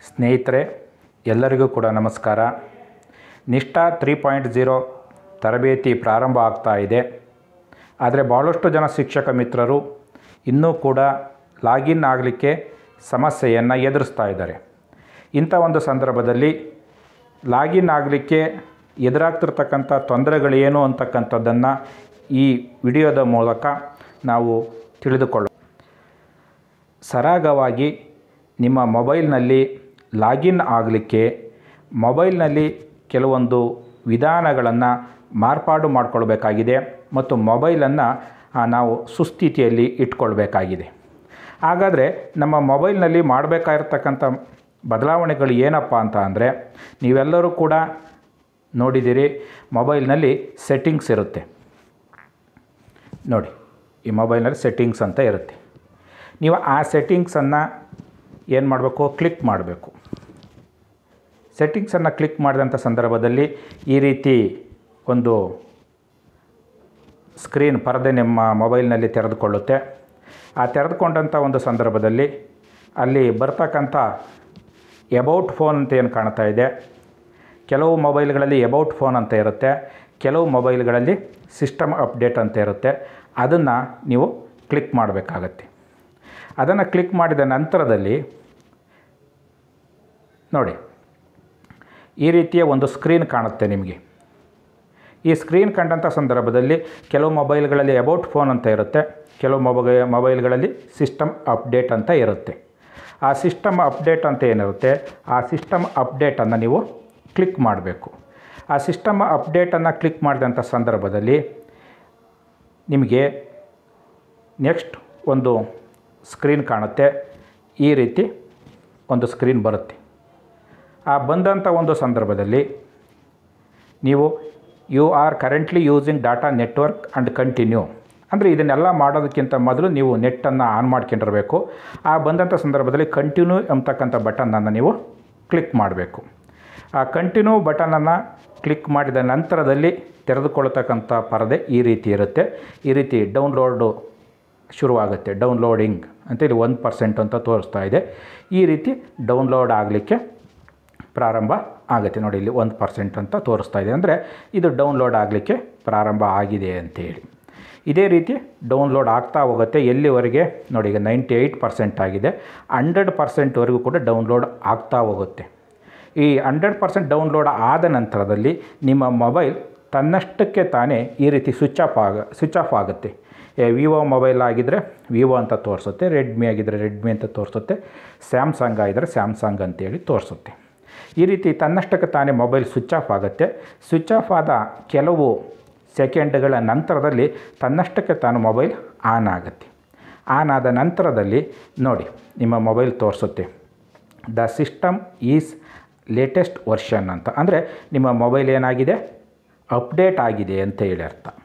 ಸ್ನೇಹಿತರೆ, ಎಲ್ಲರಿಗೂ ಕೂಡ ನಮಸ್ಕಾರ. ನಿಷ್ಠಾ 3.0 ತರಬೇತಿ ಪ್ರಾರಂಭ ಆಗ್ತಾ ಇದೆ. ಆದರೆ ಭಾಳಷ್ಟು ಜನ ಶಿಕ್ಷಕ ಮಿತ್ರರು ಇನ್ನೂ ಕೂಡ ಲಾಗಿನ್ ಆಗಲಿಕ್ಕೆ ಸಮಸ್ಯೆಯನ್ನು ಎದುರಿಸ್ತಾ ಇದ್ದಾರೆ. ಇಂಥ ಒಂದು ಸಂದರ್ಭದಲ್ಲಿ ಲಾಗಿನ್ ಆಗಲಿಕ್ಕೆ ಎದುರಾಗ್ತಿರ್ತಕ್ಕಂಥ ತೊಂದರೆಗಳೇನು ಅಂತಕ್ಕಂಥದ್ದನ್ನು ಈ ವಿಡಿಯೋದ ಮೂಲಕ ನಾವು ತಿಳಿದುಕೊಳ್ಳೋಣ. ಸರಾಗವಾಗಿ ನಿಮ್ಮ ಮೊಬೈಲ್ನಲ್ಲಿ ಲಾಗಿನ್ ಆಗಲಿಕ್ಕೆ ಮೊಬೈಲ್ನಲ್ಲಿ ಕೆಲವೊಂದು ವಿಧಾನಗಳನ್ನು ಮಾರ್ಪಾಡು ಮಾಡಿಕೊಳ್ಬೇಕಾಗಿದೆ ಮತ್ತು ಮೊಬೈಲನ್ನು ನಾವು ಸುಸ್ಥಿತಿಯಲ್ಲಿ ಇಟ್ಕೊಳ್ಬೇಕಾಗಿದೆ. ಹಾಗಾದರೆ ನಮ್ಮ ಮೊಬೈಲ್ನಲ್ಲಿ ಮಾಡಬೇಕಾಗಿರ್ತಕ್ಕಂಥ ಬದಲಾವಣೆಗಳು ಏನಪ್ಪ ಅಂತ ಅಂದರೆ, ನೀವೆಲ್ಲರೂ ಕೂಡ ನೋಡಿದ್ದೀರಿ, ಮೊಬೈಲ್ನಲ್ಲಿ ಸೆಟ್ಟಿಂಗ್ಸ್ ಇರುತ್ತೆ. ನೋಡಿ, ಈ ಮೊಬೈಲ್ನಲ್ಲಿ ಸೆಟ್ಟಿಂಗ್ಸ್ ಅಂತ ಇರುತ್ತೆ. ನೀವು ಆ ಸೆಟ್ಟಿಂಗ್ಸನ್ನು ಏನು ಮಾಡಬೇಕು? ಕ್ಲಿಕ್ ಮಾಡಬೇಕು. ಸೆಟ್ಟಿಂಗ್ಸನ್ನು ಕ್ಲಿಕ್ ಮಾಡಿದಂಥ ಸಂದರ್ಭದಲ್ಲಿ ಈ ರೀತಿ ಒಂದು ಸ್ಕ್ರೀನ್ ಪರದೆ ನಿಮ್ಮ ಮೊಬೈಲ್ನಲ್ಲಿ ತೆರೆದುಕೊಳ್ಳುತ್ತೆ. ಆ ತೆರೆದುಕೊಂಡಂಥ ಒಂದು ಸಂದರ್ಭದಲ್ಲಿ ಅಲ್ಲಿ ಬರ್ತಕ್ಕಂಥ ಎಬೌಟ್ ಫೋನ್ ಅಂತ ಏನು ಕಾಣ್ತಾ ಇದೆ, ಕೆಲವು ಮೊಬೈಲ್ಗಳಲ್ಲಿ ಎಬೌಟ್ ಫೋನ್ ಅಂತ ಇರುತ್ತೆ, ಕೆಲವು ಮೊಬೈಲ್ಗಳಲ್ಲಿ ಸಿಸ್ಟಮ್ ಅಪ್ಡೇಟ್ ಅಂತ ಇರುತ್ತೆ. ಅದನ್ನು ನೀವು ಕ್ಲಿಕ್ ಮಾಡಬೇಕಾಗತ್ತೆ. ಅದನ್ನು ಕ್ಲಿಕ್ ಮಾಡಿದ ನಂತರದಲ್ಲಿ ನೋಡಿ, ಈ ರೀತಿಯ ಒಂದು ಸ್ಕ್ರೀನ್ ಕಾಣುತ್ತೆ ನಿಮಗೆ. ಈ ಸ್ಕ್ರೀನ್ ಕಂಡಂಥ ಸಂದರ್ಭದಲ್ಲಿ ಕೆಲವು ಮೊಬೈಲ್ಗಳಲ್ಲಿ ಎಬೌಟ್ ಫೋನ್ ಅಂತ ಇರುತ್ತೆ, ಕೆಲವು ಮೊಬೈಲ್ಗಳಲ್ಲಿ ಸಿಸ್ಟಮ್ ಅಪ್ಡೇಟ್ ಅಂತ ಇರುತ್ತೆ. ಆ ಸಿಸ್ಟಮ್ ಅಪ್ಡೇಟ್ ಅಂತ ಏನಿರುತ್ತೆ, ಆ ಸಿಸ್ಟಮ್ ಅಪ್ಡೇಟನ್ನು ನೀವು ಕ್ಲಿಕ್ ಮಾಡಬೇಕು. ಆ ಸಿಸ್ಟಮ್ ಅಪ್ಡೇಟನ್ನು ಕ್ಲಿಕ್ ಮಾಡಿದಂಥ ಸಂದರ್ಭದಲ್ಲಿ ನಿಮಗೆ ನೆಕ್ಸ್ಟ್ ಒಂದು ಸ್ಕ್ರೀನ್ ಕಾಣುತ್ತೆ. ಈ ರೀತಿ ಒಂದು ಸ್ಕ್ರೀನ್ ಬರುತ್ತೆ. ಆ ಬಂದಂಥ ಒಂದು ಸಂದರ್ಭದಲ್ಲಿ ನೀವು you are currently using data network and continue ಅಂದರೆ ಇದನ್ನೆಲ್ಲ ಮಾಡೋದಕ್ಕಿಂತ ಮೊದಲು ನೀವು ನೆಟ್ಟನ್ನು ಆನ್ ಮಾಡ್ಕೊಂಡಿರಬೇಕು. ಆ ಬಂದಂಥ ಸಂದರ್ಭದಲ್ಲಿ ಕಂಟಿನ್ಯೂ ಎಂಬತಕ್ಕಂಥ ಬಟನನ್ನು ನೀವು ಕ್ಲಿಕ್ ಮಾಡಬೇಕು. ಆ ಕಂಟಿನ್ಯೂ ಬಟನನ್ನು ಕ್ಲಿಕ್ ಮಾಡಿದ ನಂತರದಲ್ಲಿ ತೆರೆದುಕೊಳ್ಳತಕ್ಕಂಥ ಪರದೆ ಈ ರೀತಿ ಇರುತ್ತೆ. ಈ ರೀತಿ ಡೌನ್ಲೋಡು ಶುರುವಾಗುತ್ತೆ. ಡೌನ್ಲೋಡಿಂಗ್ ಅಂತ ಇಲ್ಲಿ 1% ಅಂತ ತೋರಿಸ್ತಾ ಇದೆ. ಈ ರೀತಿ ಡೌನ್ಲೋಡ್ ಆಗಲಿಕ್ಕೆ ಪ್ರಾರಂಭ ಆಗುತ್ತೆ. ನೋಡಿ, ಇಲ್ಲಿ 1% ಅಂತ ತೋರಿಸ್ತಾ ಇದೆ, ಅಂದರೆ ಇದು ಡೌನ್ಲೋಡ್ ಆಗಲಿಕ್ಕೆ ಪ್ರಾರಂಭ ಆಗಿದೆ ಅಂತೇಳಿ. ಇದೇ ರೀತಿ ಡೌನ್ಲೋಡ್ ಆಗ್ತಾ ಹೋಗುತ್ತೆ. ಎಲ್ಲಿವರೆಗೆ ನೋಡಿ, ಈಗ 98% ಆಗಿದೆ. 100%ವರೆಗೂ ಕೂಡ ಡೌನ್ಲೋಡ್ ಆಗ್ತಾ ಹೋಗುತ್ತೆ. ಈ 100% ಡೌನ್ಲೋಡ್ ಆದ ನಂತರದಲ್ಲಿ ನಿಮ್ಮ ಮೊಬೈಲ್ ತನ್ನಷ್ಟಕ್ಕೆ ತಾನೇ ಈ ರೀತಿ ಸ್ವಿಚ್ ಆಫ್ ಆಗುತ್ತೆ. ವಿವೋ ಮೊಬೈಲ್ ಆಗಿದ್ದರೆ ವಿವೋ ಅಂತ ತೋರಿಸುತ್ತೆ, ರೆಡ್ಮಿ ಆಗಿದ್ದರೆ ರೆಡ್ಮಿ ಅಂತ ತೋರಿಸುತ್ತೆ, ಸ್ಯಾಮ್ಸಂಗ್ ಆಗಿದ್ದರೆ ಸ್ಯಾಮ್ಸಂಗ್ ಅಂತೇಳಿ ತೋರಿಸುತ್ತೆ. ಈ ರೀತಿ ತನ್ನಷ್ಟಕ್ಕೆ ತಾನೇ ಮೊಬೈಲ್ ಸ್ವಿಚ್ ಆಫ್ ಆಗುತ್ತೆ. ಸ್ವಿಚ್ ಆಫ್ ಆದ ಕೆಲವು ಸೆಕೆಂಡ್ಗಳ ನಂತರದಲ್ಲಿ ತನ್ನಷ್ಟಕ್ಕೆ ತಾನು ಮೊಬೈಲ್ ಆನ್ ಆಗುತ್ತೆ. ಆನ್ ಆದ ನಂತರದಲ್ಲಿ ನೋಡಿ, ನಿಮ್ಮ ಮೊಬೈಲ್ ತೋರಿಸುತ್ತೆ the system is latest version ಅಂತ. ಅಂದರೆ ನಿಮ್ಮ ಮೊಬೈಲ್ ಏನಾಗಿದೆ? ಅಪ್ಡೇಟ್ ಆಗಿದೆ ಅಂತ ಹೇಳಿ ಅರ್ಥ.